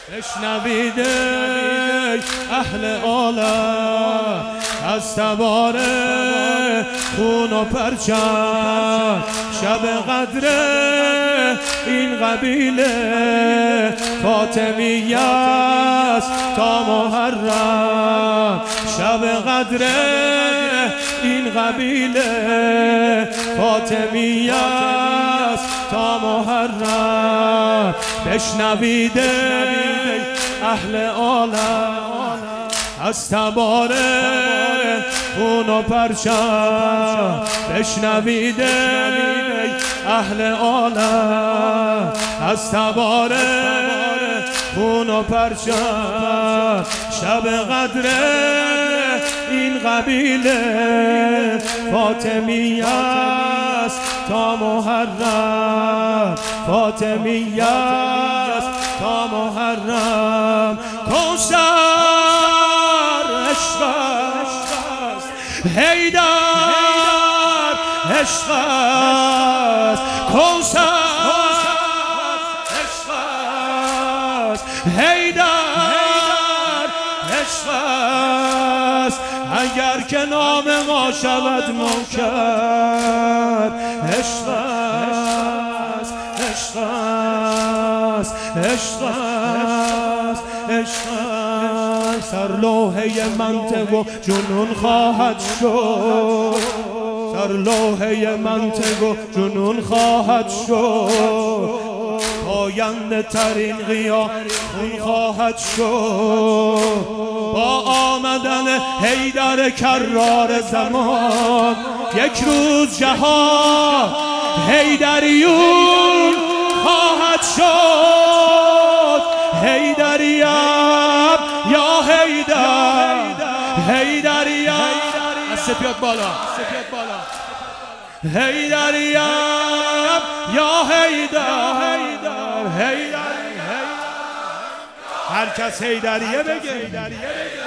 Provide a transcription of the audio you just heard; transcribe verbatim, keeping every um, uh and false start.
بشنوید اهل عالم از تبار خون و پرچم، شب قدر این قبیله فاطمیه است تا محرم. شب قدر این قبیله فاطمیه است تا محرم. بشنوید اهل عالم از تبار خون و پرچم، بشنوید اهل عالم از تبار خون و پرچم. شب قدر این قبیله فاطمیه است تا محرم، فاطمیه است تا محرم. کوثر عشق است، حیدر عشق است، کوثر عشق است، حیدر عشق است. اگر که نام ما شود منکر، عشق است، عشق است، عشق است، عشق است. سر لوحه منطق و جنون خواهد شد، سر لوحه منطق و جنون خواهد شد. پاینده ترین قیام خون خواهد شد. با آمدن حیدر کرار زمان یک روز جهان حیدریون خواهد شد. حیدریم یا حیدر، حیدریم از سپید بالا، سپید بالا. حیدریم یا حیدر، حیدر، حیدر. هر کس حیدریه بگه.